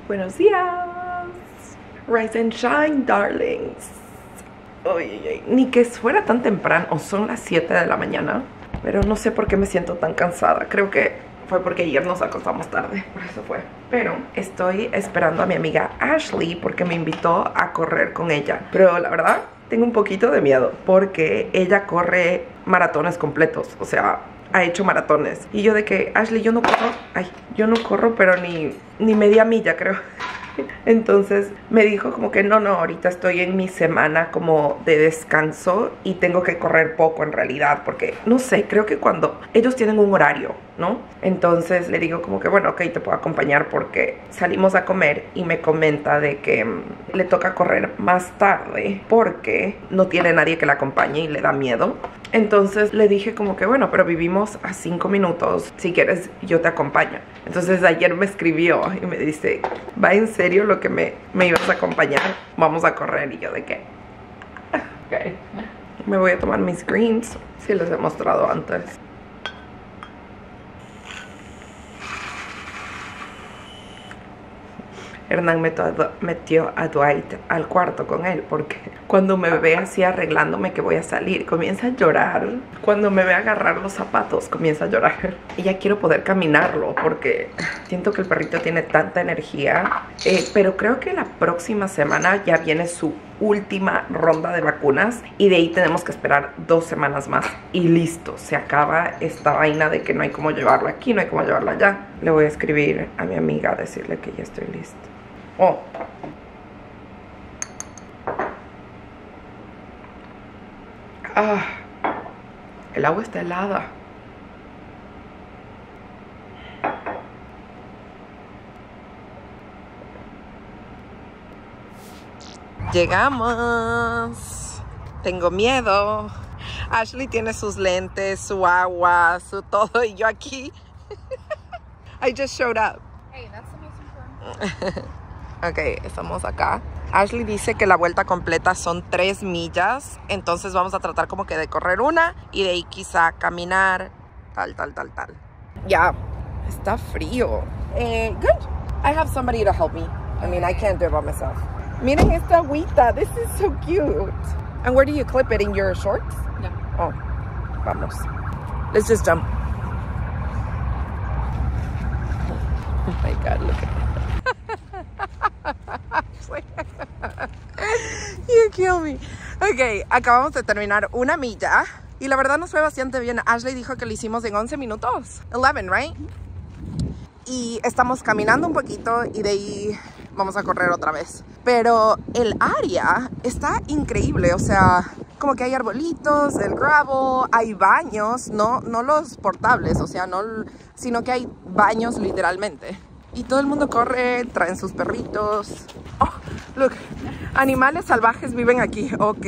Buenos días. Rise and shine, darlings. Uy, ni que fuera tan temprano. Son las 7 de la mañana. Pero no sé por qué me siento tan cansada. Creo que fue porque ayer nos acostamos tarde. Por eso fue. Pero estoy esperando a mi amiga Ashley porque me invitó a correr con ella. Pero la verdad, tengo un poquito de miedo porque ella corre maratones completos. O sea, ha hecho maratones. Y yo de que, Ashley, yo no corro. Ay, yo no corro, pero ni media milla, creo. Entonces me dijo como que no, ahorita estoy en mi semana como de descanso y tengo que correr poco en realidad, porque no sé, creo que cuando ellos tienen un horario, ¿no? Entonces le digo como que bueno, ok, te puedo acompañar porque salimos a comer y me comenta de que le toca correr más tarde porque no tiene nadie que la acompañe y le da miedo. Entonces le dije como que bueno, pero vivimos a 5 minutos, si quieres yo te acompaño. Entonces ayer me escribió y me dice, ¿va en serio lo que me ibas a acompañar? Vamos a correr. Y yo de qué. Ok. Me voy a tomar mis greens, si les he mostrado antes. Hernán metió a Dwight al cuarto con él porque cuando me ve así arreglándome que voy a salir, comienza a llorar. Cuando me ve agarrar los zapatos, comienza a llorar. Y ya quiero poder caminarlo porque siento que el perrito tiene tanta energía. Pero creo que la próxima semana ya viene su última ronda de vacunas y de ahí tenemos que esperar 2 semanas más y listo, se acaba esta vaina de que no hay cómo llevarlo aquí, no hay cómo llevarlo allá. Le voy a escribir a mi amiga a decirle que ya estoy lista. Oh. Ah, el agua está helada. Llegamos. Tengo miedo. Ashley tiene sus lentes, su agua, su todo y yo aquí. I just showed up. Hey, that's the most important. Ok, estamos acá. Ashley dice que la vuelta completa son 3 millas. Entonces vamos a tratar como que de correr una y de ahí quizá caminar. Tal. Ya, está frío. Good. I have somebody to help me. I mean, I can't do it by myself. Miren esta agüita. This is so cute. And where do you clip it? In your shorts? No. Oh, vamos. Let's just jump. Oh my God, look at You kill me. Ok, acabamos de terminar una milla y la verdad nos fue bastante bien. Ashley dijo que lo hicimos en 11 minutos. 11, right? Y estamos caminando un poquito y de ahí vamos a correr otra vez. Pero el área está increíble, o sea, como que hay arbolitos, el gravel, hay baños, no los portables, o sea, no, sino que hay baños literalmente. Y todo el mundo corre, traen sus perritos. Oh, look, animales salvajes viven aquí. Ok,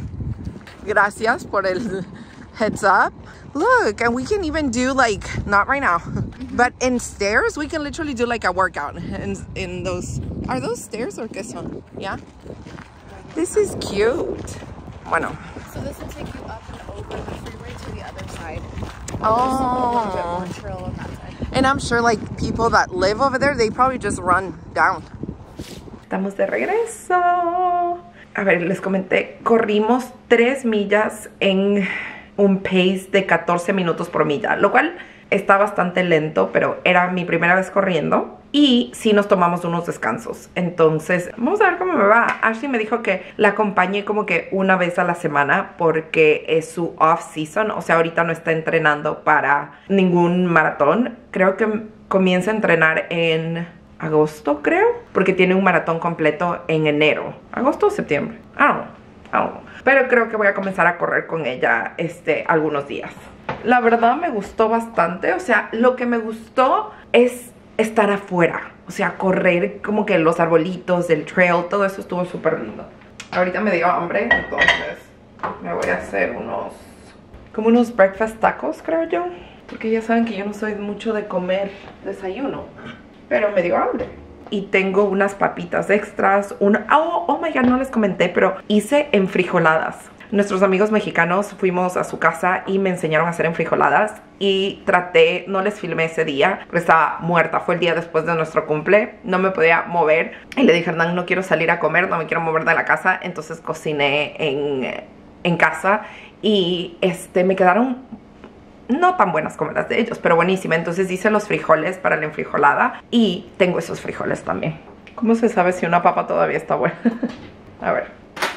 gracias por el heads up. Look, and we can even do like, not right now, but in stairs, we can literally do like a workout in those. Are those stairs or qué son? Yeah. This is cute. Bueno. So this will take you up and over the freeway to the other side. Oh. There's a little bit more trail on that side. And I'm sure like people that live over there, they probably just run down. Estamos de regreso. A ver, les comenté, corrimos 3 millas en un pace de 14 minutos por milla, lo cual está bastante lento, pero era mi primera vez corriendo. Y sí nos tomamos unos descansos. Entonces, vamos a ver cómo me va. Ashley me dijo que la acompañe como que una vez a la semana porque es su off-season. O sea, ahorita no está entrenando para ningún maratón. Creo que comienza a entrenar en agosto, creo. Porque tiene un maratón completo en enero. ¿Agosto o septiembre? I don't know. Pero creo que voy a comenzar a correr con ella algunos días. La verdad me gustó bastante. O sea, lo que me gustó es estar afuera, o sea, correr como que los arbolitos, el trail, todo eso estuvo súper lindo. Ahorita me dio hambre, entonces me voy a hacer como unos breakfast tacos, creo yo. Porque ya saben que yo no soy mucho de comer desayuno, pero me dio hambre. Y tengo unas papitas extras, oh my God, no les comenté, pero hice enfrijoladas. nuestros amigos mexicanos, fuimos a su casa y me enseñaron a hacer enfrijoladas. Y traté, no les filmé ese día, porque estaba muerta. Fue el día después de nuestro cumple, no me podía mover. Y le dije, Hernán, no quiero salir a comer, no me quiero mover de la casa. Entonces cociné en casa y me quedaron no tan buenas como las de ellos, pero buenísima. Entonces hice los frijoles para la enfrijolada y tengo esos frijoles también. ¿Cómo se sabe si una papa todavía está buena? A ver.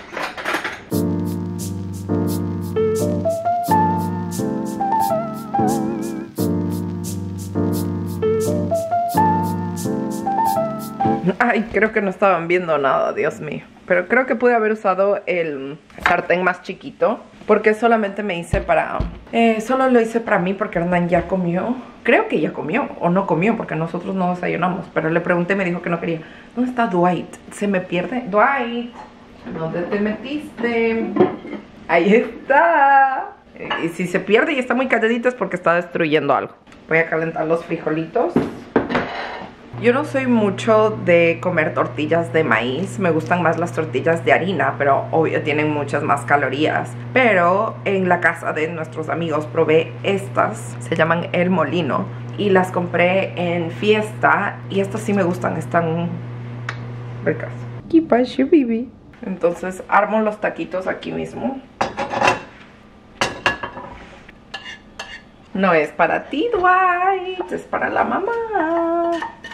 Ay, creo que no estaban viendo nada, Dios mío. Pero creo que pude haber usado el sartén más chiquito, porque solamente me hice para... solo lo hice para mí porque Hernán ya comió. Creo que ya comió, o no comió, porque nosotros no desayunamos. Pero le pregunté y me dijo que no quería. ¿Dónde está Dwight? ¿Se me pierde? Dwight, ¿dónde te metiste? Ahí está. Y si se pierde y está muy calladito es porque está destruyendo algo. Voy a calentar los frijolitos. Yo no soy mucho de comer tortillas de maíz, me gustan más las tortillas de harina, pero obvio tienen muchas más calorías. Pero en la casa de nuestros amigos probé estas, se llaman El Molino, y las compré en Fiesta, y estas sí me gustan, están ricas. ¿Qué pasa, baby? Entonces armo los taquitos aquí mismo. No es para ti, Dwight, es para la mamá.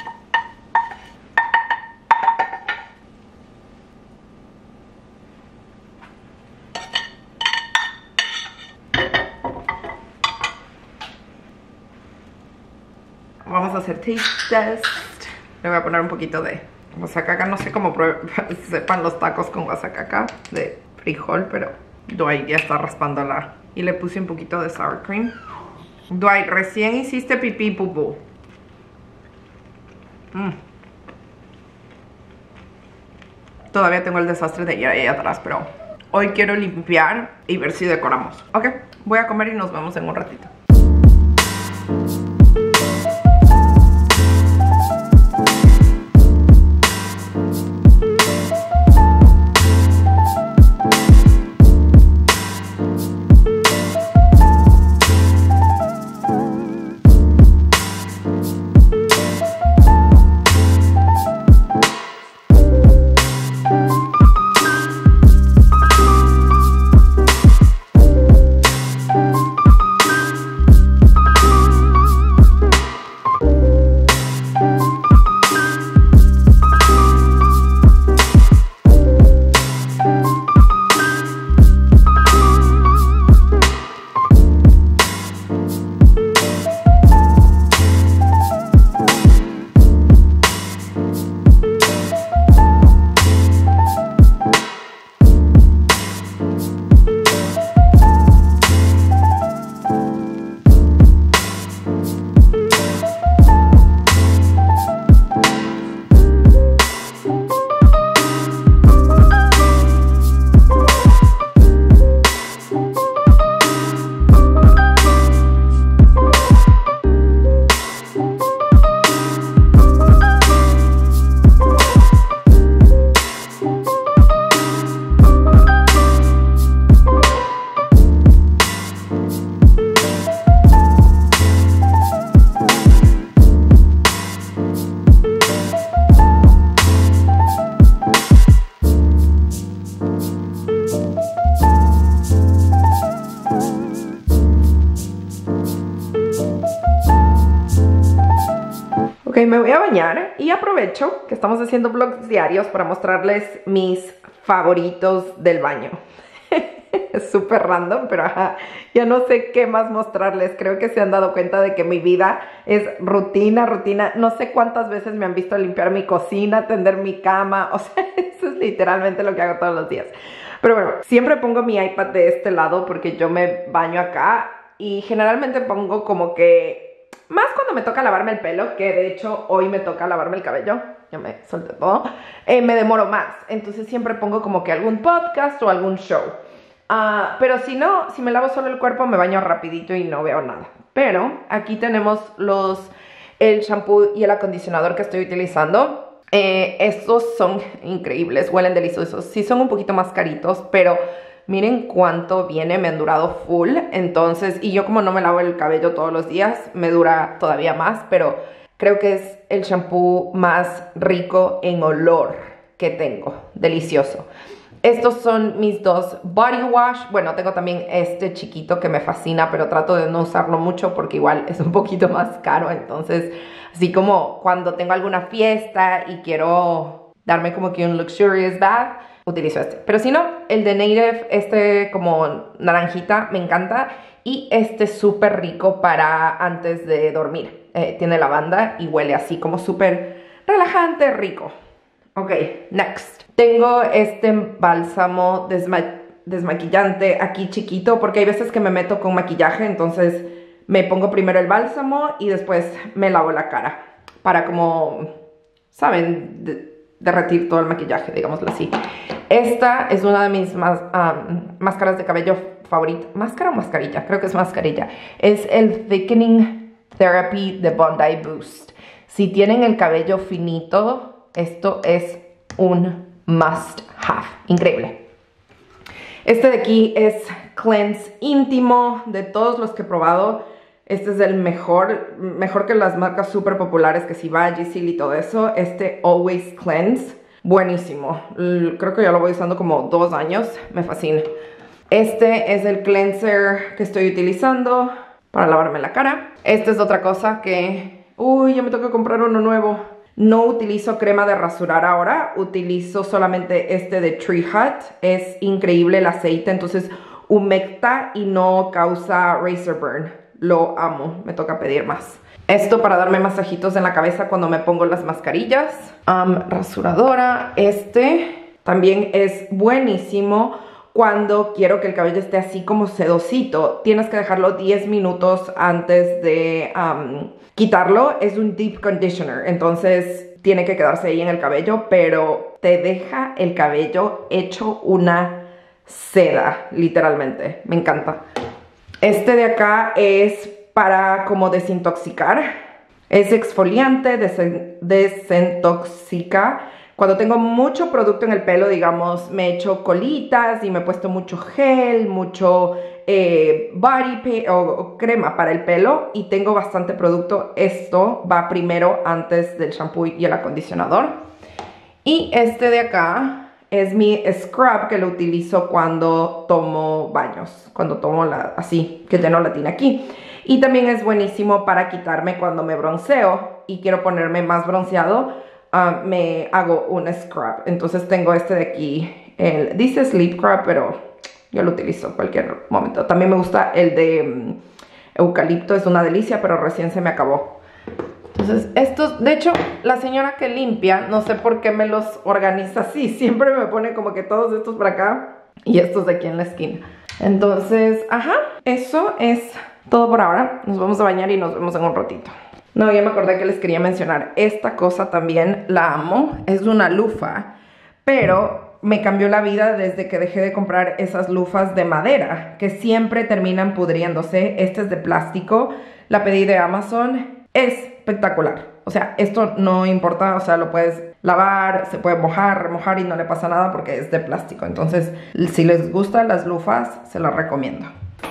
Vamos a hacer taste test. Le voy a poner un poquito de guasacaca. No sé cómo sepan los tacos con guasacaca de frijol, pero Dwight ya está raspándola. Y le puse un poquito de sour cream. Dwight, recién hiciste pipí, pupú. Todavía tengo el desastre de ir ahí atrás, pero hoy quiero limpiar y ver si decoramos. Ok, voy a comer y nos vemos en un ratito. Ok, me voy a bañar y aprovecho que estamos haciendo vlogs diarios para mostrarles mis favoritos del baño. Es súper random, pero ajá, ya no sé qué más mostrarles. Creo que se han dado cuenta de que mi vida es rutina, rutina. No sé cuántas veces me han visto limpiar mi cocina, tender mi cama. O sea, eso es literalmente lo que hago todos los días. Pero bueno, siempre pongo mi iPad de este lado porque yo me baño acá. Y generalmente pongo como que... más cuando me toca lavarme el pelo, que de hecho hoy me toca lavarme el cabello. Ya me solté todo. Me demoro más. Entonces siempre pongo como que algún podcast o algún show. Pero si no, si me lavo solo el cuerpo, me baño rapidito y no veo nada. Pero aquí tenemos el shampoo y el acondicionador que estoy utilizando. Estos son increíbles, huelen deliciosos. Sí son un poquito más caritos, pero Miren cuánto viene, me han durado full. Entonces, y yo como no me lavo el cabello todos los días, me dura todavía más, pero creo que es el shampoo más rico en olor que tengo. Delicioso. Estos son mis dos body wash. Bueno, tengo también este chiquito que me fascina, pero trato de no usarlo mucho porque igual es un poquito más caro. Entonces, así como cuando tengo alguna fiesta y quiero darme como que un luxurious bath, utilizo este. Pero si no, el de Native, este como naranjita, me encanta. Y este es súper rico para antes de dormir. Tiene lavanda y huele así como súper relajante, rico. Ok, next. Tengo este bálsamo desmaquillante aquí chiquito porque hay veces que me meto con maquillaje, entonces me pongo primero el bálsamo y después me lavo la cara para como, ¿saben? Derretir todo el maquillaje, digámoslo así. Esta es una de mis máscaras de cabello favoritas. ¿Máscara o mascarilla? Creo que es mascarilla. Es el Thickening Therapy de Bondi Boost. Si tienen el cabello finito, esto es un must have. Increíble. Este de aquí es Cleanse Íntimo. De todos los que he probado, este es el mejor que las marcas súper populares, que si va Gisil y todo eso. Este Always Cleanse, buenísimo. Creo que ya lo voy usando como 2 años, me fascina. Este es el cleanser que estoy utilizando para lavarme la cara. Esta es otra cosa que, uy, ya me toca comprar uno nuevo. No utilizo crema de rasurar ahora, utilizo solamente este de Tree Hut. Es increíble el aceite, entonces humecta y no causa razor burn. Lo amo, me toca pedir más. Esto para darme masajitos en la cabeza cuando me pongo las mascarillas. Rasuradora, este también es buenísimo cuando quiero que el cabello esté así como sedosito. Tienes que dejarlo 10 minutos antes de quitarlo. Es un deep conditioner, entonces tiene que quedarse ahí en el cabello, pero te deja el cabello hecho una seda, literalmente. Me encanta. Este de acá es para como desintoxicar. Es exfoliante, desintoxica. Cuando tengo mucho producto en el pelo, digamos, me he hecho colitas y me he puesto mucho gel, mucho body paint o crema para el pelo y tengo bastante producto, esto va primero antes del shampoo y el acondicionador. Y este de acá es mi scrub que lo utilizo cuando tomo baños, cuando tomo así, que lleno la tina aquí. Y también es buenísimo para quitarme cuando me bronceo y quiero ponerme más bronceado. Me hago un scrub. Entonces tengo este de aquí, dice Sleep Scrub, pero yo lo utilizo en cualquier momento. También me gusta el de eucalipto, es una delicia, pero recién se me acabó. Entonces estos, de hecho, la señora que limpia, no sé por qué me los organiza así. Siempre me pone como que todos estos por acá y estos de aquí en la esquina. Entonces, ajá, eso es todo por ahora. Nos vamos a bañar y nos vemos en un ratito. No, ya me acordé que les quería mencionar. Esta cosa también la amo. Es una lufa, pero me cambió la vida desde que dejé de comprar esas lufas de madera, que siempre terminan pudriéndose. Esta es de plástico. La pedí de Amazon. Es espectacular. O sea, esto no importa. O sea, lo puedes lavar, se puede mojar, remojar y no le pasa nada porque es de plástico. Entonces, si les gustan las lufas, se las recomiendo.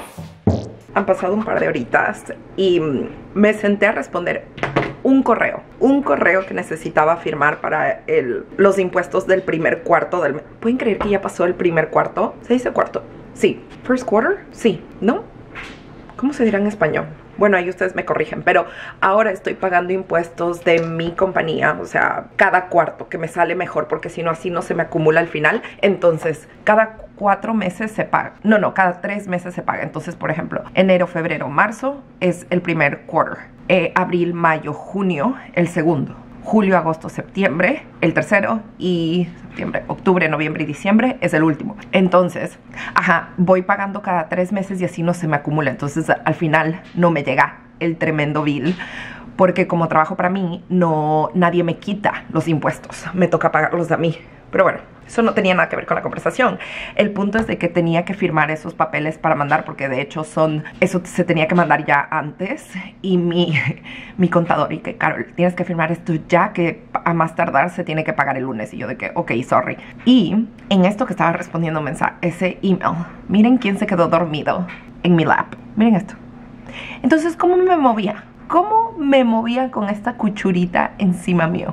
Han pasado un par de horitas y me senté a responder un correo que necesitaba firmar para los impuestos del primer cuarto del mes. ¿Pueden creer que ya pasó el primer cuarto? ¿Se dice cuarto? Sí. ¿First quarter? Sí. ¿No? ¿Cómo se dirá en español? Bueno, ahí ustedes me corrigen, pero ahora estoy pagando impuestos de mi compañía, o sea, cada cuarto, que me sale mejor, porque si no, así no se me acumula al final. Entonces, cada 4 meses se paga. No, cada 3 meses se paga. Entonces, por ejemplo, enero, febrero, marzo es el primer quarter. Abril, mayo, junio, el segundo. Julio, agosto, septiembre, el tercero, y septiembre, octubre, noviembre y diciembre es el último. Entonces, voy pagando cada 3 meses y así no se me acumula. Entonces, al final no me llega el tremendo bill, porque como trabajo para mí, nadie me quita los impuestos. Me toca pagarlos a mí. Pero bueno, eso no tenía nada que ver con la conversación. El punto es de que tenía que firmar esos papeles para mandar, porque de hecho eso se tenía que mandar ya antes. Y mi contador, y que Carol, tienes que firmar esto ya, que a más tardar se tiene que pagar el lunes. Y yo de que, ok, sorry. Y en esto que estaba respondiendo ese email, miren quién se quedó dormido en mi lap. Miren esto. Entonces, ¿cómo me movía? ¿Cómo me movía con esta cuchurita encima mío?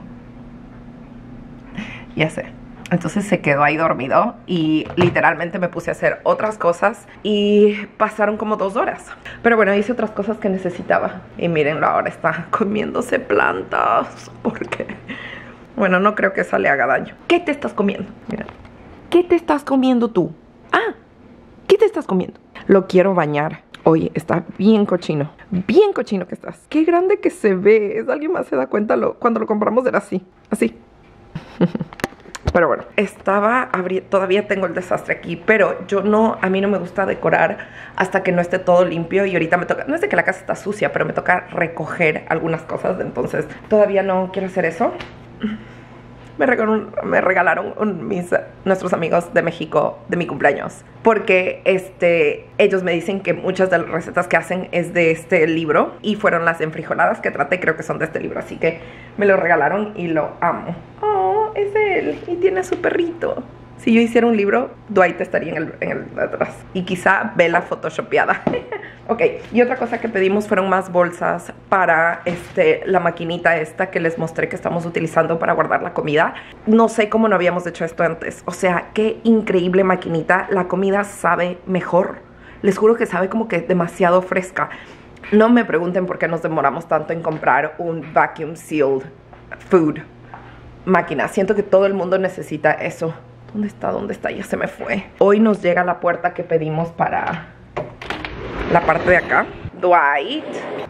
Ya sé. Entonces se quedó ahí dormido y literalmente me puse a hacer otras cosas y pasaron como 2 horas. Pero bueno, hice otras cosas que necesitaba. Y mírenlo, ahora está comiéndose plantas. ¿Por qué? Bueno, no creo que esa le haga daño. ¿Qué te estás comiendo? Mira. ¿Qué te estás comiendo tú? Ah, ¿qué te estás comiendo? Lo quiero bañar. Oye, está bien cochino. Bien cochino que estás. Qué grande que se ve. ¿Alguien más se da cuenta? Cuando lo compramos era así. Así. Pero bueno, todavía tengo el desastre aquí, pero a mí no me gusta decorar hasta que no esté todo limpio. Y ahorita me toca, no es de que la casa está sucia, pero me toca recoger algunas cosas. Entonces todavía no quiero hacer eso. Me regalaron nuestros amigos de México de mi cumpleaños, porque ellos me dicen que muchas de las recetas que hacen es de este libro, y fueron las enfrijoladas que traté, creo que son de este libro, así que me lo regalaron y lo amo. Oh, es él y tiene su perrito. Si yo hiciera un libro, Dwight estaría en el de atrás. Y quizá Bella photoshopeada. Ok, y otra cosa que pedimos fueron más bolsas para la maquinita esta que les mostré que estamos utilizando para guardar la comida. No sé cómo no habíamos hecho esto antes. O sea, qué increíble maquinita. La comida sabe mejor. Les juro que sabe como que demasiado fresca. No me pregunten por qué nos demoramos tanto en comprar un vacuum sealed food máquina. Siento que todo el mundo necesita eso. ¿Dónde está? ¿Dónde está? Ya se me fue. Hoy nos llega la puerta que pedimos para la parte de acá. Dwight.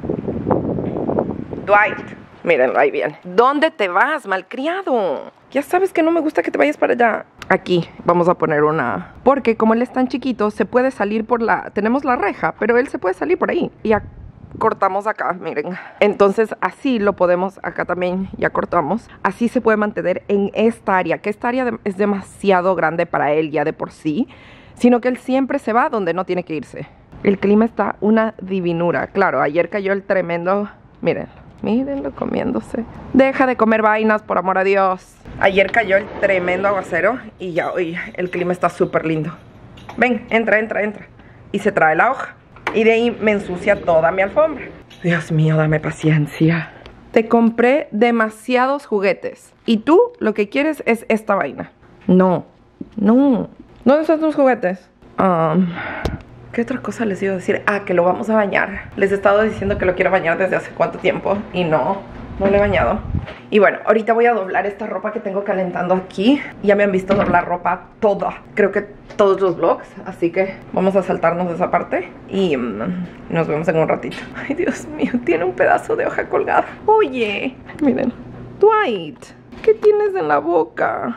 Mírenlo, ahí viene. ¿Dónde te vas, malcriado? Ya sabes que no me gusta que te vayas para allá. Aquí vamos a poner una, porque como él es tan chiquito, se puede salir tenemos la reja, pero él se puede salir por ahí. Y cortamos acá, miren. Entonces así lo podemos, acá también ya cortamos. Así se puede mantener en esta área, que esta área es demasiado grande para él ya de por sí, sino que él siempre se va donde no tiene que irse. El clima está una divinura. Claro, ayer cayó el tremendo, mírenlo comiéndose. Deja de comer vainas, por amor a Dios. Ayer cayó el tremendo aguacero y ya hoy el clima está súper lindo. Ven, entra. Y se trae la hoja. Y de ahí me ensucia toda mi alfombra. Dios mío, dame paciencia. Te compré demasiados juguetes. Y tú lo que quieres es esta vaina. No. ¿Dónde están tus juguetes? ¿Qué otra cosa les iba a decir? Ah, que lo vamos a bañar. Les he estado diciendo que lo quiero bañar desde hace cuánto tiempo. Y no lo he bañado. Y bueno, ahorita voy a doblar esta ropa que tengo calentando aquí. Ya me han visto doblar ropa toda, creo que todos los vlogs. Así que vamos a saltarnos esa parte y nos vemos en un ratito. Ay, Dios mío, tiene un pedazo de hoja colgada. Oye, miren. Dwight, ¿qué tienes en la boca?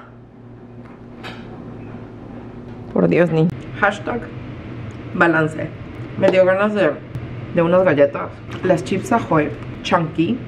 Por Dios, ni. Hashtag balance. Me dio ganas de unas galletas. Las Chips Ahoy Chunky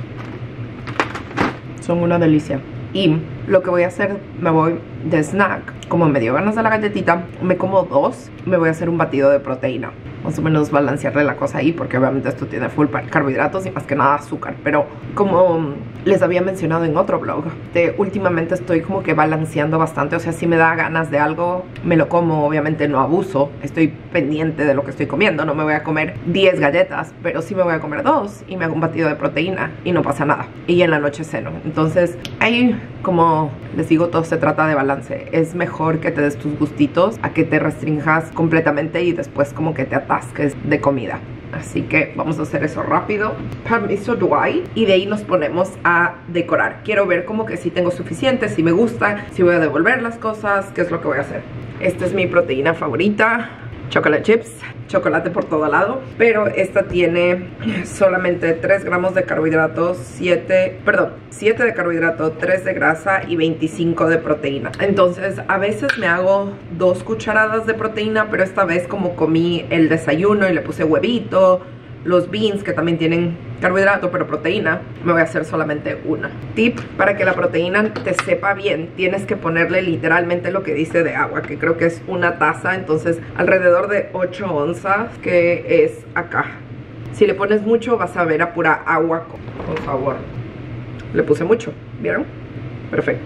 son una delicia. Y lo que voy a hacer, me voy de snack. Como me dio ganas de la galletita, me como 2. Me voy a hacer un batido de proteína. Más o menos balancearle la cosa ahí, porque obviamente esto tiene full carbohidratos y más que nada azúcar. Pero como les había mencionado en otro vlog, últimamente estoy como que balanceando bastante. O sea, si me da ganas de algo, me lo como. Obviamente no abuso, estoy pendiente de lo que estoy comiendo. No me voy a comer 10 galletas, pero sí me voy a comer 2 y me hago un batido de proteína y no pasa nada. Y en la noche ceno. Entonces ahí, como les digo, todo se trata de balance. Es mejor que te des tus gustitos a que te restrinjas completamente y después como que te atasques de comida. Así que vamos a hacer eso rápido. Permiso, Dwight. Y de ahí nos ponemos a decorar. Quiero ver como que si tengo suficiente, si me gusta, si voy a devolver las cosas, qué es lo que voy a hacer. Esta es mi proteína favorita. Chocolate chips, chocolate por todo lado. Pero esta tiene solamente 3 gramos de carbohidratos, 7 de carbohidrato, 3 de grasa y 25 de proteína. Entonces a veces me hago 2 cucharadas de proteína, pero esta vez como comí el desayuno y le puse huevito, los beans, que también tienen carbohidrato pero proteína, me voy a hacer solamente una. Tip para que la proteína te sepa bien, tienes que ponerle literalmente lo que dice de agua, que creo que es una taza, entonces alrededor de 8 onzas, que es acá. Si le pones mucho vas a ver a pura agua con sabor. Le puse mucho, ¿vieron? Perfecto.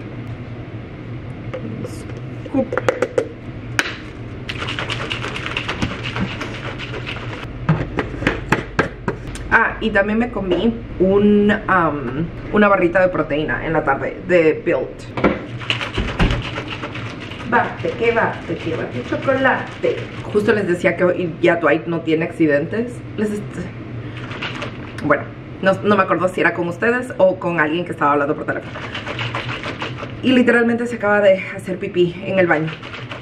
Scoop. Ah, y también me comí una barrita de proteína en la tarde de Built. Bate, que bate chocolate. Justo les decía que ya Dwight no tiene accidentes. Bueno, no me acuerdo si era con ustedes o con alguien que estaba hablando por teléfono. Y literalmente se acaba de hacer pipí en el baño.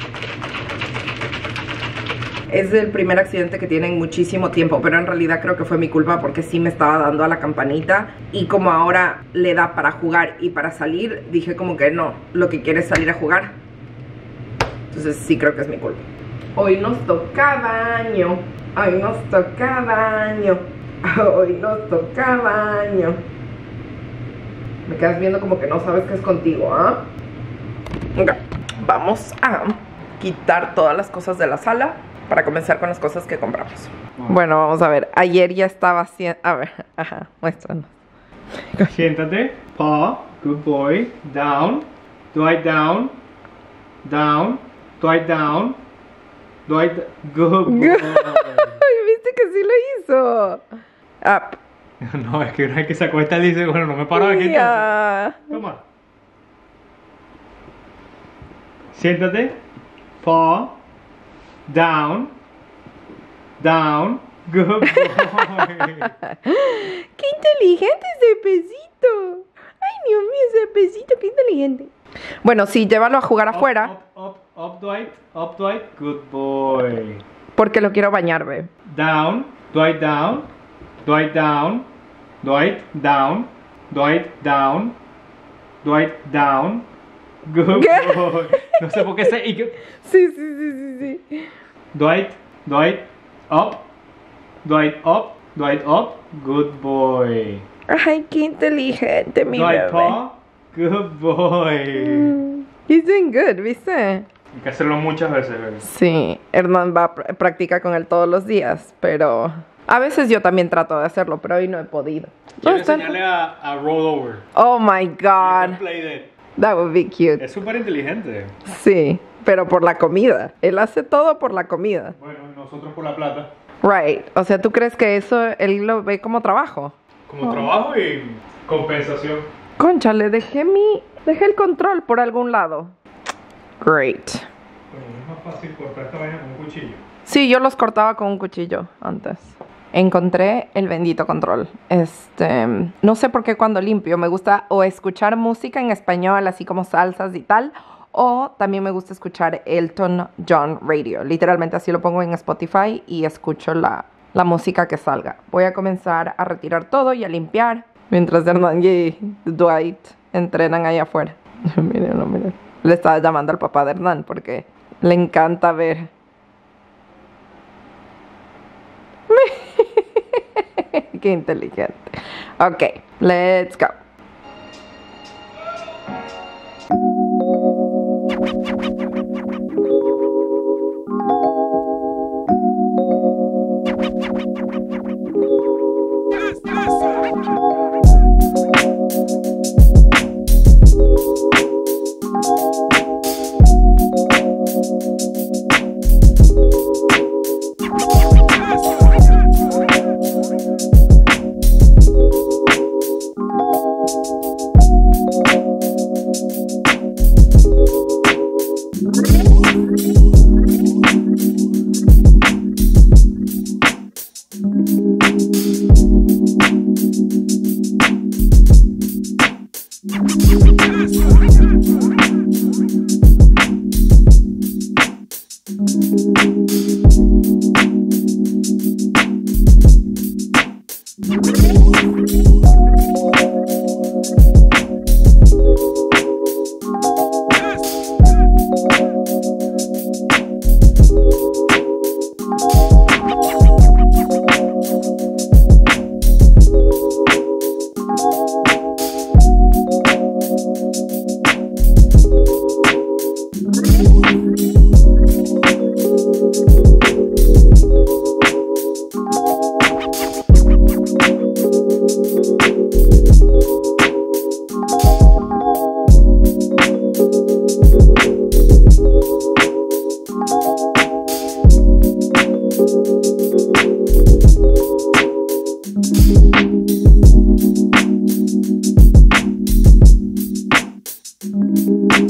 Es el primer accidente que tiene en muchísimo tiempo, pero en realidad creo que fue mi culpa porque sí me estaba dando a la campanita. Y como ahora le da para jugar y para salir, dije como que no, lo que quiere es salir a jugar. Entonces sí creo que es mi culpa. Hoy nos toca baño, hoy nos toca baño, hoy nos toca baño. Me quedas viendo como que no sabes qué es contigo, ¿ah? Ok, vamos a quitar todas las cosas de la sala para comenzar con las cosas que compramos. Bueno, vamos a ver. Ayer ya estaba haciendo... A ver, ajá, muéstranos. Siéntate. Paw. Good boy. Down. Dwight down. Down. Dwight down. Dwight... Good boy. ¿Viste que sí lo hizo? Up. No, es que una vez que se acuesta él dice, bueno, no me paro aquí. Yeah. Toma. Siéntate. Paw. Down. Down. Good boy. ¡Qué inteligente ese pesito! ¡Ay, Dios mío, ese pesito! ¡Qué inteligente! Bueno, sí, llévalo a jugar afuera. Up, Dwight. Up, Dwight. Good boy. Porque lo quiero bañar, ve. Down. Dwight down. Dwight down. Dwight down. Dwight down. Dwight down. Good ¿Qué? boy. No sé por qué se... Sí. Dwight up. Dwight up. Dwight up. Good boy. Ay, qué inteligente, mi Dwight bebé. paw. Good boy. He's doing good, ¿viste? Hay que hacerlo muchas veces, bebé. Sí, Hernán va a practicar con él todos los días, pero... A veces yo también trato de hacerlo, pero hoy no he podido. Quiero ¿Dónde están? enseñarle a roll over. Oh my God, Play dead. that would be cute. Es súper inteligente. Sí, pero por la comida. Él hace todo por la comida. Bueno, nosotros por la plata. Right, o sea, ¿tú crees que eso él lo ve como trabajo? Como trabajo y compensación. Cónchale, dejé el control por algún lado. Great. Bueno, es más fácil cortar esta vaina con un cuchillo. Sí, yo los cortaba con un cuchillo antes. Encontré el bendito control. No sé por qué cuando limpio me gusta o escuchar música en español, así como salsas y tal, o también me gusta escuchar Elton John Radio. Literalmente así lo pongo en Spotify y escucho la música que salga. Voy a comenzar a retirar todo y a limpiar mientras Hernán y Dwight entrenan ahí afuera. Miren. Le estaba llamando al papá de Hernán porque le encanta ver. Qué inteligente. Ok, let's go.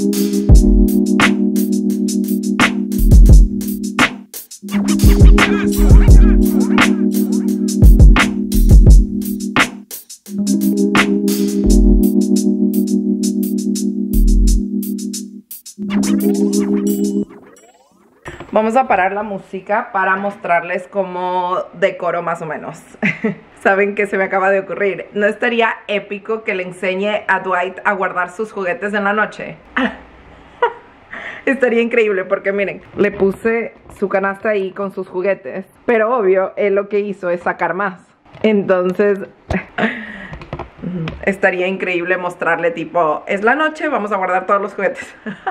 Vamos a parar la música para mostrarles cómo decoro más o menos. ¿Saben qué se me acaba de ocurrir? ¿No estaría épico que le enseñe a Dwight a guardar sus juguetes en la noche? Estaría increíble porque miren, le puse su canasta ahí con sus juguetes, pero obvio, él lo que hizo es sacar más. Entonces, estaría increíble mostrarle tipo, es la noche, vamos a guardar todos los juguetes.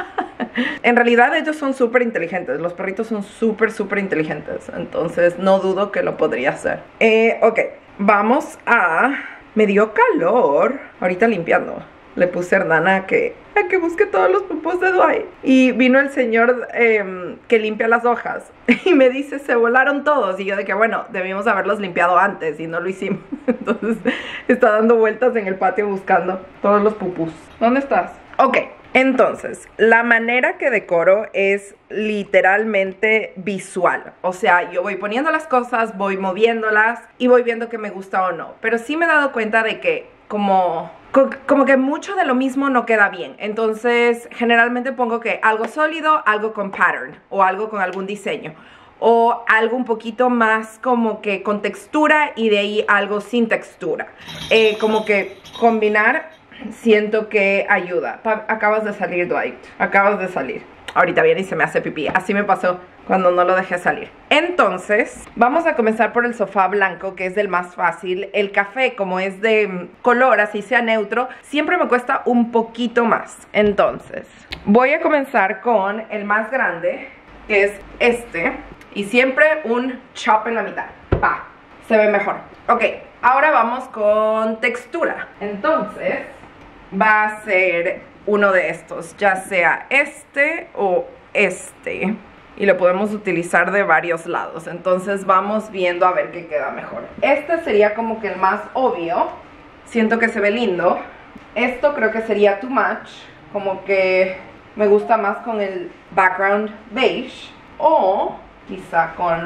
En realidad ellos son súper inteligentes, los perritos son súper inteligentes, entonces no dudo que lo podría hacer. Ok, vamos a... Me dio calor ahorita limpiando. Le puse a Hernana a que busque todos los pupos de Dwight. Y vino el señor que limpia las hojas y me dice, se volaron todos. Y yo de que bueno, debimos haberlos limpiado antes y no lo hicimos. Entonces está dando vueltas en el patio buscando todos los pupus. ¿Dónde estás? Ok, entonces la manera que decoro es literalmente visual. O sea, yo voy poniendo las cosas, voy moviéndolas y voy viendo que me gusta o no. Pero sí me he dado cuenta de que como que mucho de lo mismo no queda bien. Entonces generalmente pongo que algo sólido, algo con pattern o algo con algún diseño, o algo un poquito más como que con textura y de ahí algo sin textura. Como que combinar siento que ayuda. Acabas de salir, Dwight, acabas de salir. Ahorita viene y se me hace pipí. Así me pasó cuando no lo dejé salir. Entonces, vamos a comenzar por el sofá blanco, que es el más fácil. El café, como es de color, así sea neutro, siempre me cuesta un poquito más. Entonces, voy a comenzar con el más grande, que es este. Y siempre un chop en la mitad. Pa, se ve mejor. Ok, ahora vamos con textura. Entonces, va a ser uno de estos, ya sea este o este, y lo podemos utilizar de varios lados. Entonces vamos viendo a ver qué queda mejor. Este sería como que el más obvio, siento que se ve lindo. Esto creo que sería too much, como que me gusta más con el background beige, o quizá con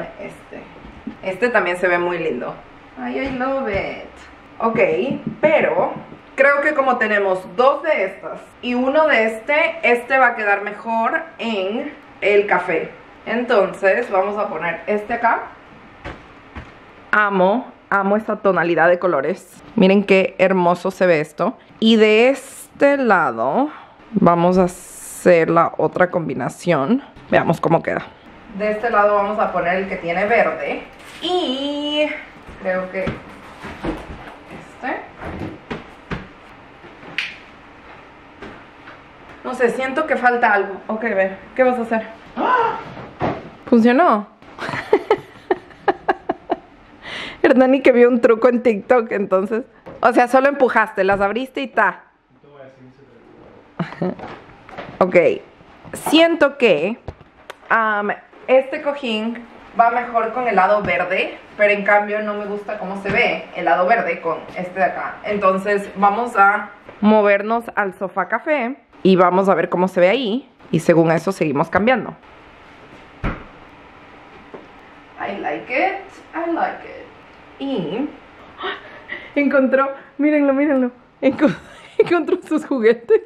este también se ve muy lindo. Ay, I love it. Ok, pero creo que como tenemos dos de estas y uno de este va a quedar mejor en el café. Entonces vamos a poner este acá. Amo esta tonalidad de colores. Miren qué hermoso se ve esto. Y de este lado vamos a hacer la otra combinación. Veamos cómo queda. De este lado vamos a poner el que tiene verde. Y creo que no sé, siento que falta algo. Ok, ve, ¿qué vas a hacer? ¡Ah! ¿Funcionó? Hernani que vio un truco en TikTok, entonces. O sea, solo empujaste, las abriste y ta. Ok, siento que este cojín va mejor con el lado verde, pero en cambio no me gusta cómo se ve el lado verde con este de acá. Entonces vamos a movernos al sofá café y vamos a ver cómo se ve ahí, y según eso seguimos cambiando. I like it, I like it. Y encontró, mírenlo, encontró sus juguetes.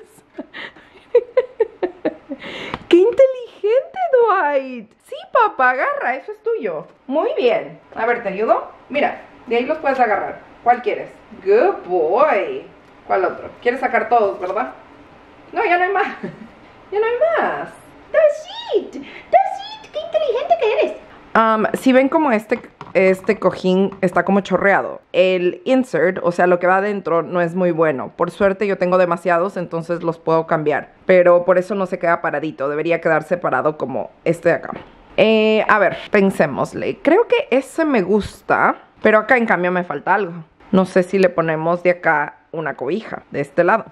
¡Qué inteligente, Dwight! Sí, papá, agarra, eso es tuyo. Muy bien. A ver, ¿te ayudo? Mira, de ahí los puedes agarrar. ¿Cuál quieres? Good boy. ¿Cuál otro? ¿Quieres sacar todos, verdad? No, ya no hay más. Ya no hay más. That's it. ¡Qué inteligente que eres! Si ven como este cojín está como chorreado, el insert, o sea, lo que va adentro, no es muy bueno. Por suerte yo tengo demasiados, entonces los puedo cambiar. Pero por eso no se queda paradito. Debería quedar separado como este de acá. A ver, pensémosle. Creo que ese me gusta, pero acá en cambio me falta algo. No sé si le ponemos de acá una cobija, de este lado.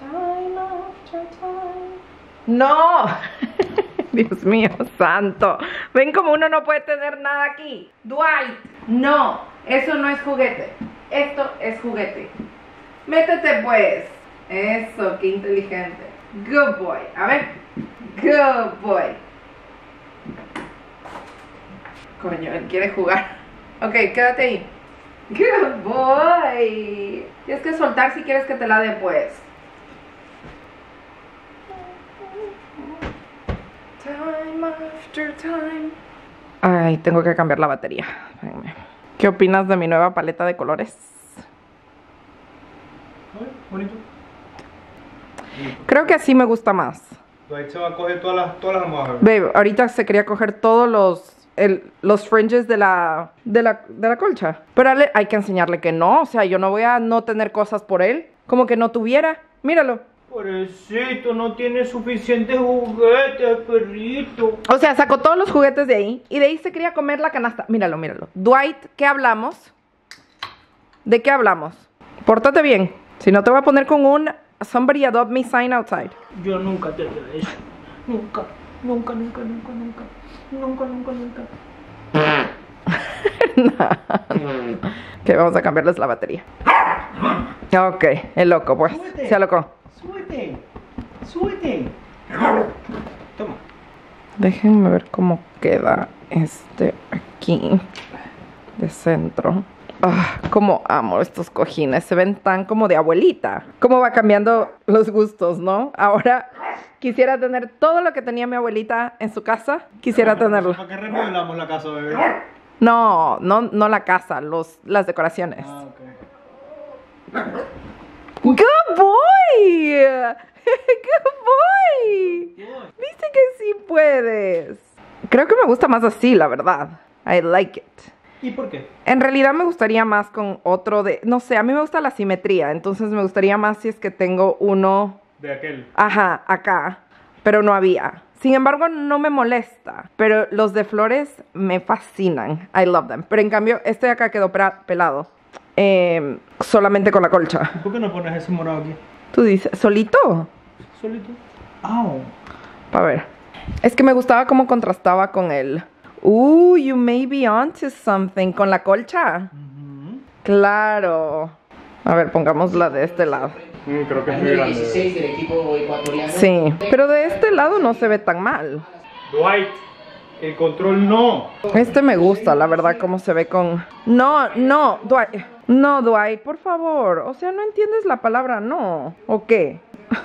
¡No! Dios mío, santo. ¿Ven como uno no puede tener nada aquí? Dwight, no, eso no es juguete. Esto es juguete. Métete pues. Eso, qué inteligente. Good boy. A ver. Good boy. Coño, él quiere jugar. Ok, quédate ahí. Good boy. Tienes que soltar si quieres que te la dé, pues. Time after time. Ay, tengo que cambiar la batería. Espérenme. ¿Qué opinas de mi nueva paleta de colores? Ay, bonito. Creo que así me gusta más. Ahí se va a coger todas las almohadas. Babe, ahorita se quería coger todos los fringes de la colcha. Pero hay que enseñarle que no. O sea, yo no voy a no tener cosas por él. Como que no tuviera. Míralo. Pobrecito, no tiene suficientes juguetes, perrito. O sea, sacó todos los juguetes de ahí. Y de ahí se quería comer la canasta. Míralo, míralo. Dwight, ¿qué hablamos? ¿De qué hablamos? Pórtate bien. Si no te voy a poner con un somebody adopt me sign outside. Yo nunca te haría eso. Nunca, nunca, nunca, nunca, nunca. Nunca, nunca, nunca. Ok, vamos a cambiarles la batería. Ok, el loco, pues. Súbete. Se alocó. Súbete, súbete. Toma. Déjenme ver cómo queda este aquí de centro. Ah, cómo amo estos cojines. Se ven tan como de abuelita. Cómo va cambiando los gustos, ¿no? Ahora quisiera tener todo lo que tenía mi abuelita en su casa. Quisiera tenerlo. ¿Para qué remodelamos la casa, bebé? No la casa, las decoraciones. Ah, ok. Good boy. Good boy. Viste que sí puedes. Creo que me gusta más así, la verdad. I like it. ¿Y por qué? En realidad me gustaría más con otro de... No sé, a mí me gusta la simetría. Entonces me gustaría más si es que tengo uno... De aquel. Ajá, acá. Pero no había. Sin embargo, no me molesta. Pero los de flores me fascinan. I love them. Pero en cambio, este de acá quedó pelado. Solamente con la colcha. ¿Por qué no pones ese morado aquí? ¿Tú dices solito? Solito. Au. A ver. Es que me gustaba cómo contrastaba con el... You may be onto something. Con la colcha. Claro. A ver, pongámosla de este lado. Creo que es muy grande. 16 del equipo ecuatoriano. Sí, pero de este lado no se ve tan mal. Dwight, el control no. Este me gusta, la verdad, cómo se ve con... No, Dwight. No, Dwight, por favor. O sea, ¿no entiendes la palabra no? ¿O qué?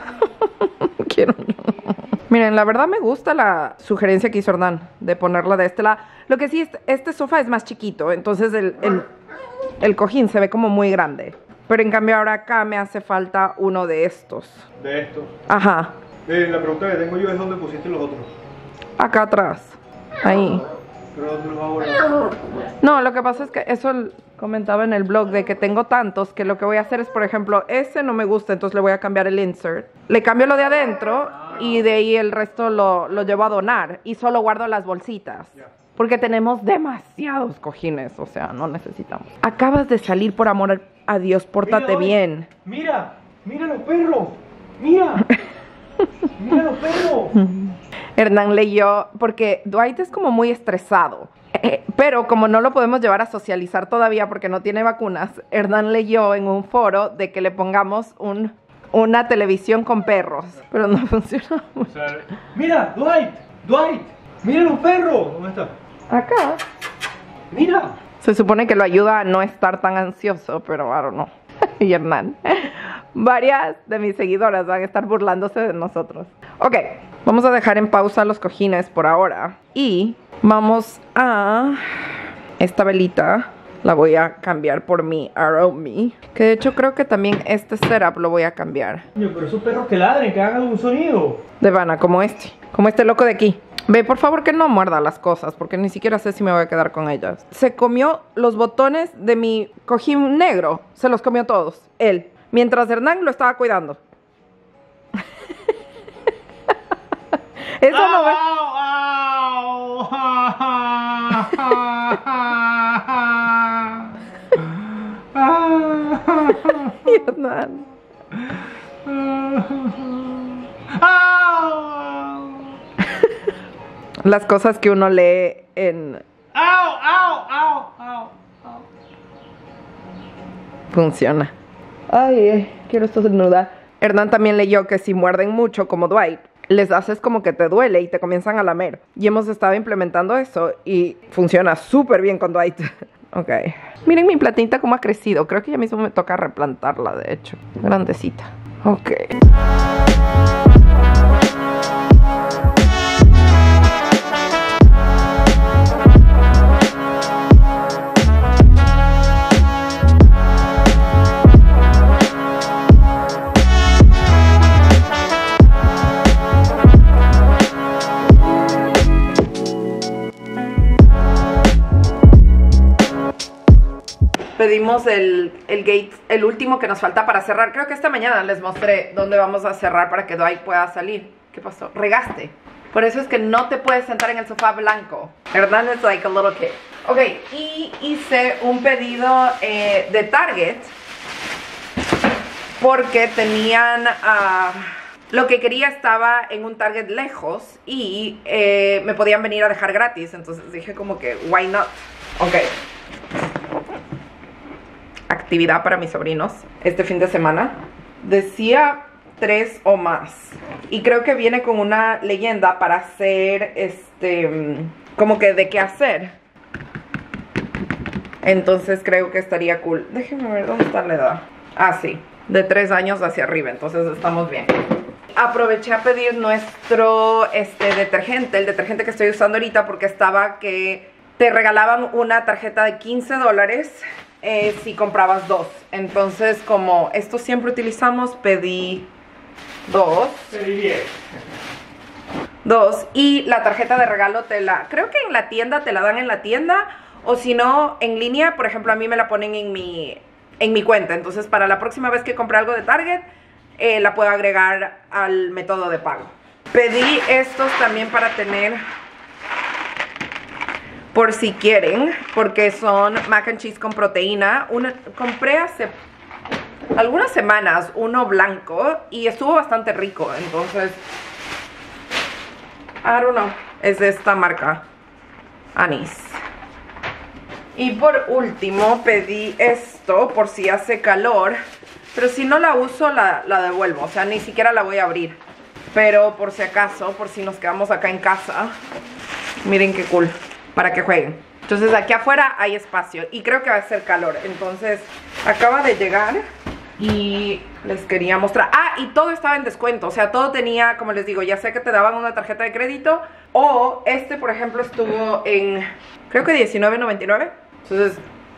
Quiero yo. Miren, la verdad me gusta la sugerencia que hizo Hernán de ponerla de este lado. Lo que sí, este sofá es más chiquito, entonces el cojín se ve como muy grande. Pero en cambio ahora acá me hace falta uno de estos. De estos. Ajá. La pregunta que tengo yo es dónde pusiste los otros. Acá atrás. Ahí. Pero dónde los va a volar. No, lo que pasa es que eso comentaba en el blog de que tengo tantos que lo que voy a hacer es, por ejemplo, ese no me gusta, entonces le voy a cambiar el insert. Le cambio lo de adentro y de ahí el resto lo llevo a donar y solo guardo las bolsitas. Porque tenemos demasiados cojines, o sea, no necesitamos. Acabas de salir, por amor a Dios, pórtate bien. Mira, mira los perros. Mira. Mira los perros. Hernán leyó, porque Dwight es como muy estresado. Pero como no lo podemos llevar a socializar todavía porque no tiene vacunas, Hernán leyó en un foro de que le pongamos una televisión con perros. Pero no funciona. O sea, mira, Dwight, mira los perros. ¿Dónde está? Acá. Mira. Se supone que lo ayuda a no estar tan ansioso, pero I don't know. Y Hernán, varias de mis seguidoras van a estar burlándose de nosotros. Ok, vamos a dejar en pausa los cojines por ahora. Y vamos a... Esta velita la voy a cambiar por mi Arrow Me. Que de hecho creo que también este setup lo voy a cambiar. Pero esos perros que ladren, que hagan un sonido. De Vana, como este loco de aquí. Ve, por favor, que no muerda las cosas, porque ni siquiera sé si me voy a quedar con ellas. Se comió los botones de mi cojín negro. Se los comió todos, él. Mientras Hernán lo estaba cuidando. Eso no va. Hernán. Las cosas que uno lee en... Funciona. Ay, quiero estornudar. Hernán también leyó que si muerden mucho, como Dwight, les haces como que te duele y te comienzan a lamer. Y hemos estado implementando eso y funciona súper bien con Dwight. Ok. Miren mi plantita cómo ha crecido. Creo que ya mismo me toca replantarla, de hecho. Grandecita. Ok. Pedimos el gate, el último que nos falta para cerrar. Creo que esta mañana les mostré dónde vamos a cerrar para que Dwight pueda salir. ¿Qué pasó? Regaste. Por eso es que no te puedes sentar en el sofá blanco. Hernán es like a little kid. Ok, y hice un pedido de Target porque tenían... lo que quería estaba en un Target lejos y me podían venir a dejar gratis. Entonces dije como que, why not? Ok. Actividad para mis sobrinos este fin de semana. Decía 3 o más. Y creo que viene con una leyenda para hacer como que de qué hacer. Entonces creo que estaría cool. Déjenme ver dónde está la edad. Ah, sí. De 3 años hacia arriba. Entonces estamos bien. Aproveché a pedir nuestro detergente. El detergente que estoy usando ahorita porque estaba que te regalaban una tarjeta de $15 si comprabas 2. Entonces, como esto siempre utilizamos, pedí 2. Pedí 10. 2. Y la tarjeta de regalo creo que en la tienda te la dan en la tienda. O si no, en línea, por ejemplo, a mí me la ponen en mi cuenta. Entonces, para la próxima vez que compre algo de Target, la puedo agregar al método de pago. Pedí estos también para tener... por si quieren, porque son mac and cheese con proteína. Compré hace algunas semanas uno blanco y estuvo bastante rico. Entonces, I don't know, es de esta marca, Anís. Y por último pedí esto por si hace calor, pero si no la uso la devuelvo. O sea, ni siquiera la voy a abrir, pero por si acaso, por si nos quedamos acá en casa. Miren qué cool, para que jueguen. Entonces aquí afuera hay espacio y creo que va a ser calor. Entonces acaba de llegar y les quería mostrar. Ah, y todo estaba en descuento. O sea, todo tenía, como les digo, ya sea que te daban una tarjeta de crédito o por ejemplo, estuvo en, creo que $19.99. Entonces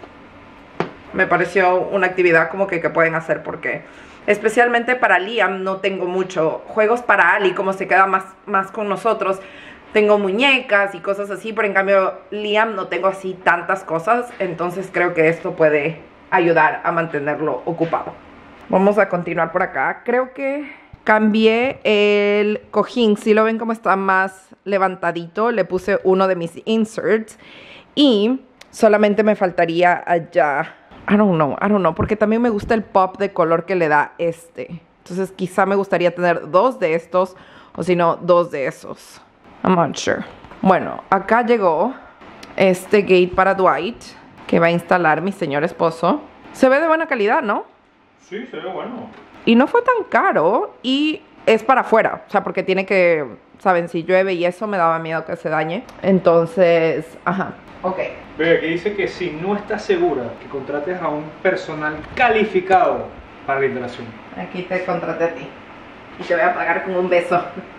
me pareció una actividad como que pueden hacer, porque especialmente para Liam no tengo mucho. Juegos para Ali, como se queda más con nosotros, tengo muñecas y cosas así, pero en cambio Liam no tengo así tantas cosas. Entonces creo que esto puede ayudar a mantenerlo ocupado. Vamos a continuar por acá. Creo que cambié el cojín. Si lo ven como está más levantadito, le puse uno de mis inserts y solamente me faltaría allá. I don't know, porque también me gusta el pop de color que le da Entonces quizá me gustaría tener 2 de estos, o si no, 2 de esos. I'm not sure. Bueno, acá llegó este gate para Dwight, que va a instalar mi señor esposo. Se ve de buena calidad, ¿no? Sí, se ve bueno. Y no fue tan caro y es para afuera. O sea, porque tiene que, saben, si llueve y eso me daba miedo que se dañe. Entonces, ajá, ok. Ve, aquí dice que si no estás segura, que contrates a un personal calificado para la instalación. Aquí te contraté a ti y te voy a pagar con un beso.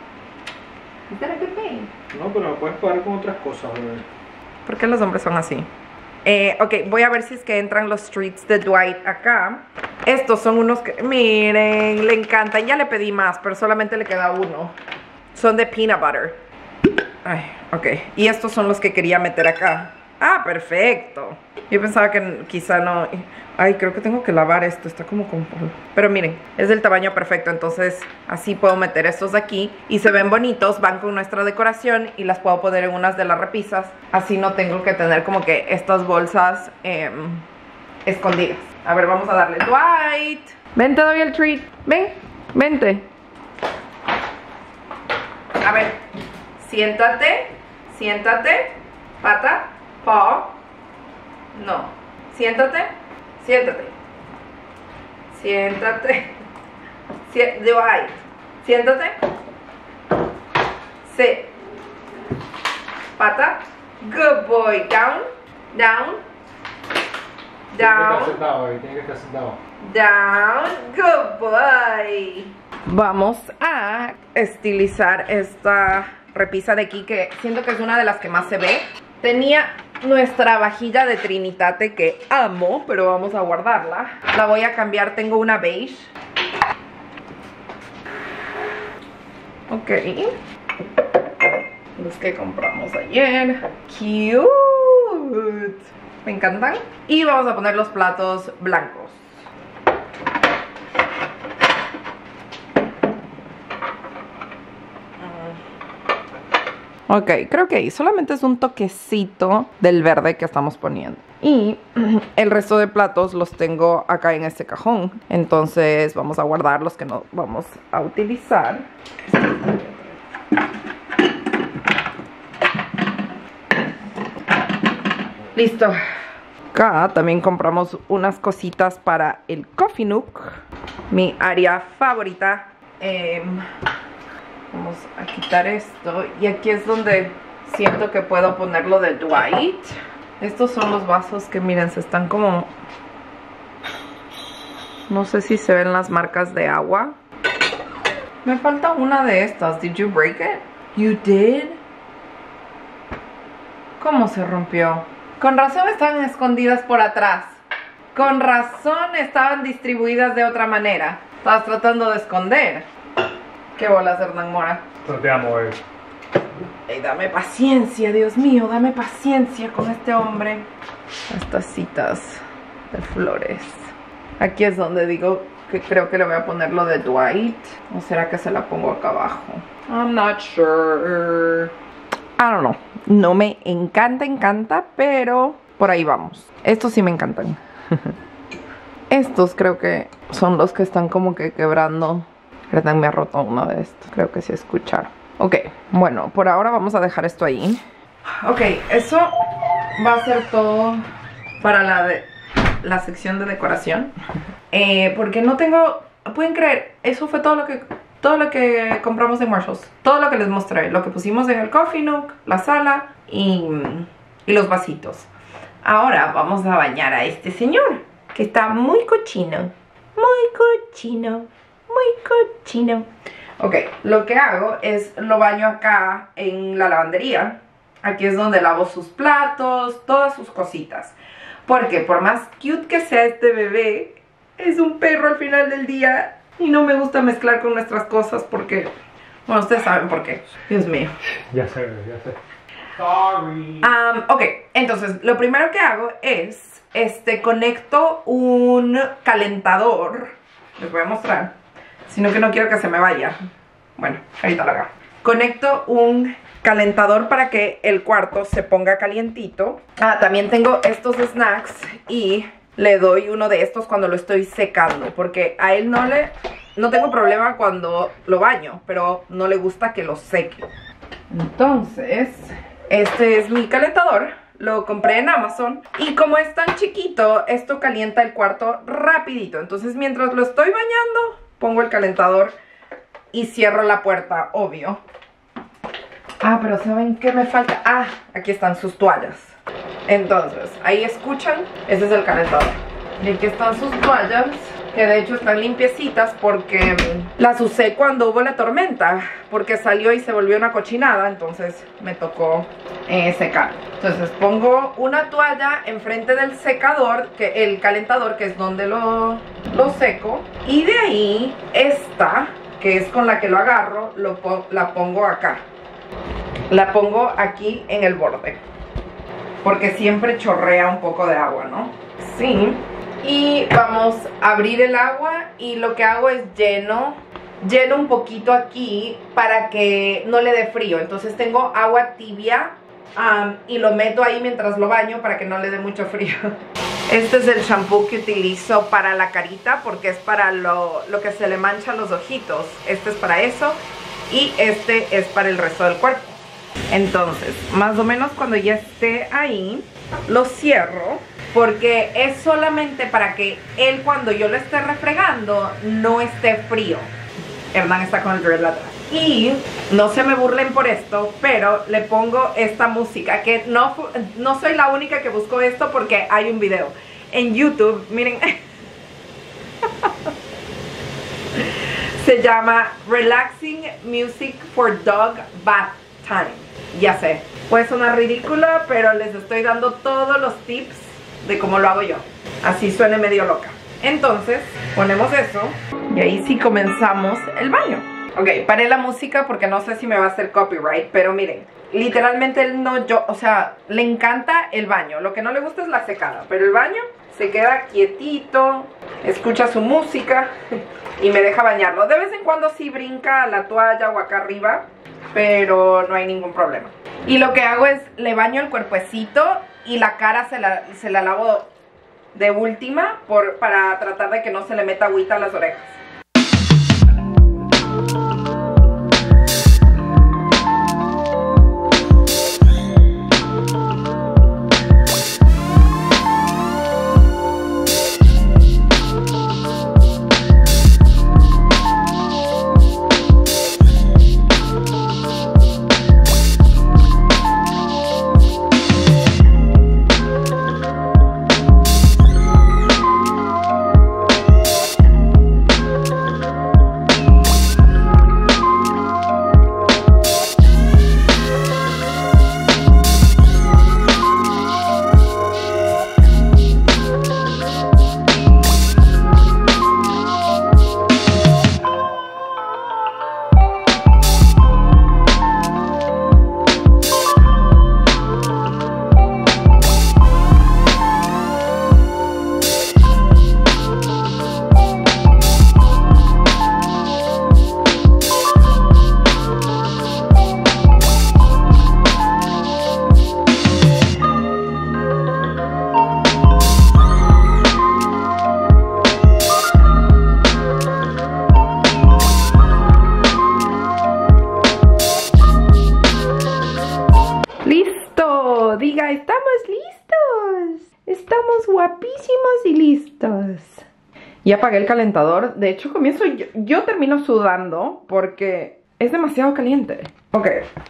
¿Es that a good thing? No, pero me puedes pagar con otras cosas, bebé. ¿Por qué los hombres son así? Ok, voy a ver si es que entran los treats de Dwight acá. Estos son unos que, miren, le encantan. Ya le pedí más, pero solamente le queda uno. Son de peanut butter. Ay, ok. Y estos son los que quería meter acá. Ah, perfecto. Yo pensaba que quizá no... Ay, creo que tengo que lavar esto. Está como con polvo. Pero miren, es del tamaño perfecto. Entonces así puedo meter estos de aquí. Y se ven bonitos, van con nuestra decoración. Y las puedo poner en unas de las repisas. Así no tengo que tener como que estas bolsas escondidas. A ver, vamos a darle. Dwight, ven, te doy el treat. Ven, vente. A ver, siéntate. Siéntate. Pata, paw. No, siéntate. Siéntate. Siéntate. Dwight, siéntate. Sit. Pata. Good boy. Down. Down. Down. Tiene que estar sentado. Down. Good boy. Vamos a estilizar esta repisa de aquí, que siento que es una de las que más se ve. Tenía nuestra vajilla de Trinitate que amo, pero vamos a guardarla. La voy a cambiar, tengo una beige. Ok. Los que compramos ayer. Cute. Me encantan. Y vamos a poner los platos blancos. Ok, creo que solamente es un toquecito del verde que estamos poniendo. Y el resto de platos los tengo acá en este cajón. Entonces vamos a guardar los que no vamos a utilizar. Listo. Acá también compramos unas cositas para el Coffee Nook, mi área favorita. Vamos a quitar esto. Y aquí es donde siento que puedo ponerlo de Dwight. Estos son los vasos que miren, se están como... No sé si se ven las marcas de agua. Me falta una de estas. Did you break it? You did? ¿Cómo se rompió? Con razón estaban escondidas por atrás. Con razón estaban distribuidas de otra manera. Estabas tratando de esconder. ¿Qué bolas, Hernán Mora? No te amo, Ey, dame paciencia, Dios mío, dame paciencia con este hombre. Las tacitas de flores. Aquí es donde digo que creo que le voy a poner lo de Dwight. ¿O será que se la pongo acá abajo? I'm not sure. I don't know. No me encanta, pero por ahí vamos. Estos sí me encantan. Estos creo que son los que están como que quebrando. Hernán me ha roto uno de estos. Creo que sí escucharon. Ok, bueno, por ahora vamos a dejar esto ahí. Ok, eso va a ser todo para la sección de decoración. Porque no tengo... ¿Pueden creer? Eso fue todo lo que compramos de Marshalls. Todo lo que les mostré. Lo que pusimos en el Coffee Nook, la sala y los vasitos. Ahora vamos a bañar a este señor, que está muy cochino. Muy cochino. Muy cochino. Ok, lo que hago es lo baño acá en la lavandería. Aquí es donde lavo sus platos, todas sus cositas. Porque por más cute que sea este bebé, es un perro al final del día. Y no me gusta mezclar con nuestras cosas porque... Bueno, ustedes saben por qué. Dios mío. Ya sé. Sorry. Ok, entonces lo primero que hago es... conecto un calentador. Les voy a mostrar. Sino que no quiero que se me vaya. Bueno, ahorita lo hago. Conecto un calentador para que el cuarto se ponga calientito. También tengo estos snacks y le doy uno de estos cuando lo estoy secando. Porque a él no tengo problema cuando lo baño, pero no le gusta que lo seque. Entonces, este es mi calentador. Lo compré en Amazon. Y como es tan chiquito, esto calienta el cuarto rapidito. Entonces mientras lo estoy bañando, pongo el calentador y cierro la puerta, obvio. Pero ¿saben qué me falta? Aquí están sus toallas. Entonces, ahí escuchan, ese es el calentador. Y aquí están sus toallas, que de hecho están limpiecitas porque las usé cuando hubo la tormenta, porque salió y se volvió una cochinada, entonces me tocó secar. Entonces pongo una toalla enfrente del secador, el calentador, que es donde lo seco, y de ahí esta, que es con la que lo agarro, la pongo acá. La pongo aquí en el borde, porque siempre chorrea un poco de agua, ¿no? Sí. Y vamos a abrir el agua y lo que hago es lleno un poquito aquí para que no le dé frío. Entonces tengo agua tibia y lo meto ahí mientras lo baño para que no le dé mucho frío. Este es el shampoo que utilizo para la carita porque es para lo que se le mancha los ojitos. Este es para eso y este es para el resto del cuerpo. Entonces, más o menos cuando ya esté ahí, lo cierro. Porque es solamente para que él, cuando yo lo esté refregando, no esté frío. Hernán está con el dread atrás. Y no se me burlen por esto, pero le pongo esta música, que no soy la única que buscó esto porque hay un video en YouTube, miren. Se llama Relaxing Music for Dog Bath Time. Ya sé, puede sonar ridícula, pero les estoy dando todos los tips de cómo lo hago yo. Así suene medio loca. Entonces, ponemos eso y ahí sí comenzamos el baño. Ok, paré la música porque no sé si me va a hacer copyright, pero miren, literalmente él no, o sea, le encanta el baño. Lo que no le gusta es la secada, pero el baño se queda quietito, escucha su música y me deja bañarlo. De vez en cuando sí brinca a la toalla o acá arriba, pero no hay ningún problema. Y lo que hago es, le baño el cuerpecito y la cara se la lavo de última para tratar de que no se le meta agüita a las orejas. Diga, estamos listos. Estamos guapísimos y listos. Ya apagué el calentador. De hecho, comienzo, yo termino sudando porque es demasiado caliente. Ok,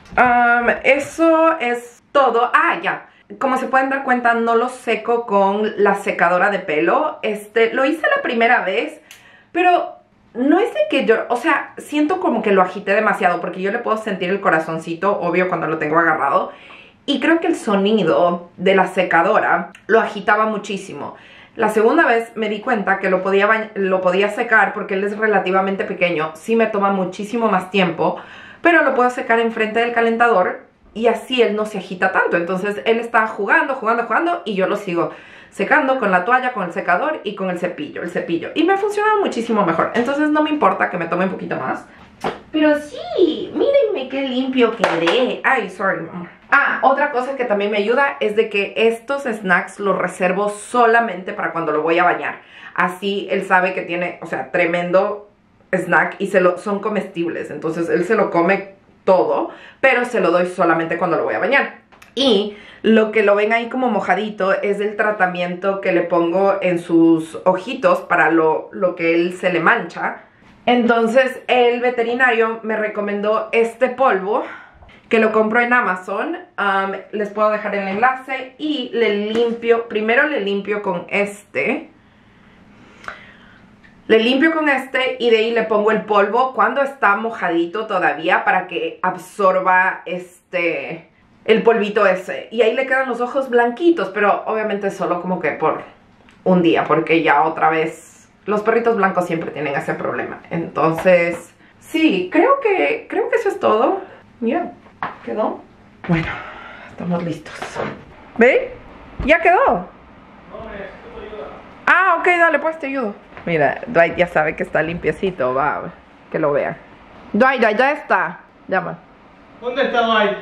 eso es todo. Ah, ya. Como se pueden dar cuenta, no lo seco con la secadora de pelo. Lo hice la primera vez, pero no es de que yo, o sea, siento como que lo agité demasiado porque yo le puedo sentir el corazoncito, obvio, cuando lo tengo agarrado. Y creo que el sonido de la secadora lo agitaba muchísimo. La segunda vez me di cuenta que lo podía secar porque él es relativamente pequeño. Sí me toma muchísimo más tiempo, pero lo puedo secar enfrente del calentador y así él no se agita tanto. Entonces él está jugando y yo lo sigo secando con la toalla, con el secador y con el cepillo. Y me ha funcionado muchísimo mejor. Entonces no me importa que me tome un poquito más. Pero sí, mírenme qué limpio quedé. Ay, sorry, mamá. Ah, otra cosa que también me ayuda es de que estos snacks los reservo solamente para cuando lo voy a bañar. Así él sabe que tiene, o sea, tremendo snack y son comestibles. Entonces él se lo come todo, pero se lo doy solamente cuando lo voy a bañar. Y lo que lo ven ahí como mojadito es el tratamiento que le pongo en sus ojitos para lo que él se le mancha. Entonces el veterinario me recomendó este polvo que lo compro en Amazon. Les puedo dejar el enlace y primero le limpio con este. Le limpio con este y de ahí le pongo el polvo cuando está mojadito todavía para que absorba el polvito ese. Y ahí le quedan los ojos blanquitos, pero obviamente solo como que por un día, porque ya otra vez los perritos blancos siempre tienen ese problema. Entonces, sí, creo que eso es todo. Ya, ¿quedó? Bueno, estamos listos. ¿Ve? ¿Ya quedó? Ah, ok, dale, pues te ayudo. Mira, Dwight ya sabe que está limpiecito, va, que lo vea. Dwight, ya está. Llama. ¿Dónde está Dwight?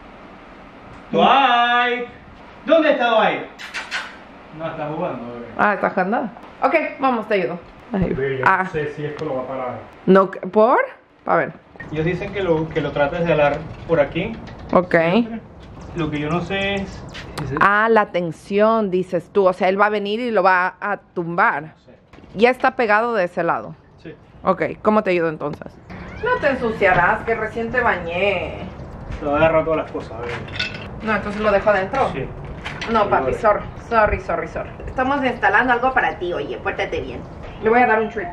Dwight. ¿Dónde está Dwight? No, está jugando, bebé. Ah, está jugando. Ok, vamos, te ayudo. Bebé, yo no sé si esto lo va a parar. No, ¿por? A ver. Ellos dicen que lo trates de alar por aquí. Ok. Lo que yo no sé es... Ah, la tensión, dices tú. O sea, él va a venir y lo va a tumbar. Sí. Ya está pegado de ese lado. Sí. Ok, ¿cómo te ayudo entonces? No te ensuciarás, que recién te bañé. Te voy a agarrar todas las cosas, a ver. No, entonces lo dejo adentro. Sí. No, papi, sorry. Estamos instalando algo para ti, oye, pórtate bien. Le voy a dar un treat.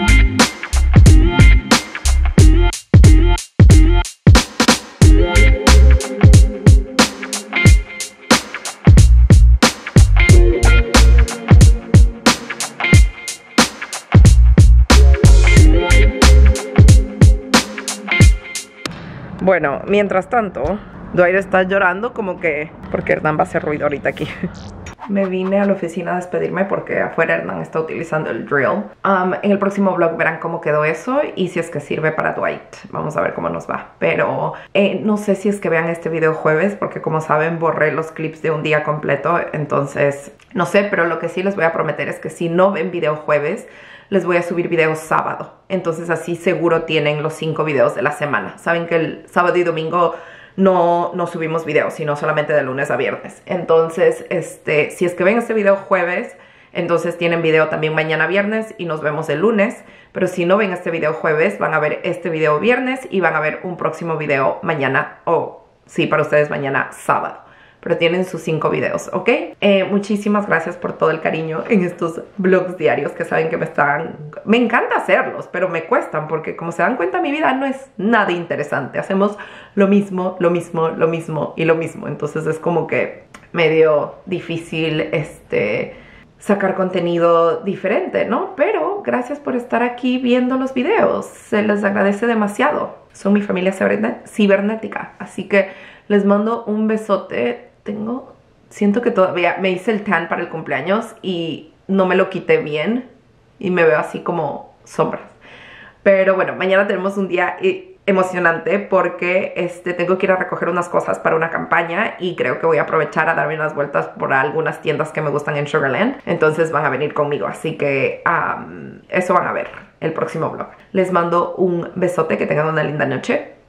Bueno, mientras tanto, Dwight está llorando como que... porque Hernán va a hacer ruido ahorita aquí. Me vine a la oficina a despedirme porque afuera Hernán está utilizando el drill. En el próximo vlog verán cómo quedó eso y si es que sirve para Dwight. Vamos a ver cómo nos va. Pero no sé si es que vean este video jueves porque como saben borré los clips de un día completo. Entonces no sé, pero lo que sí les voy a prometer es que si no ven video jueves, les voy a subir videos sábado. Entonces así seguro tienen los 5 videos de la semana. Saben que el sábado y domingo no subimos videos, sino solamente de lunes a viernes. Entonces, si es que ven este video jueves, entonces tienen video también mañana viernes y nos vemos el lunes. Pero si no ven este video jueves, van a ver este video viernes y van a ver un próximo video mañana, o sí, para ustedes mañana sábado. Pero tienen sus 5 videos, ¿ok? Muchísimas gracias por todo el cariño en estos vlogs diarios que saben que me encanta hacerlos, pero me cuestan porque como se dan cuenta mi vida no es nada interesante. Hacemos lo mismo y lo mismo. Entonces es como que medio difícil sacar contenido diferente, ¿no? Pero gracias por estar aquí viendo los videos. Se les agradece demasiado. Son mi familia cibernética. Así que les mando un besote. Siento que todavía me hice el tan para el cumpleaños y no me lo quité bien y me veo así como sombras. Pero bueno, mañana tenemos un día emocionante porque tengo que ir a recoger unas cosas para una campaña y creo que voy a aprovechar a darme unas vueltas por algunas tiendas que me gustan en Sugarland. Entonces van a venir conmigo, así que eso van a ver el próximo vlog. Les mando un besote, que tengan una linda noche.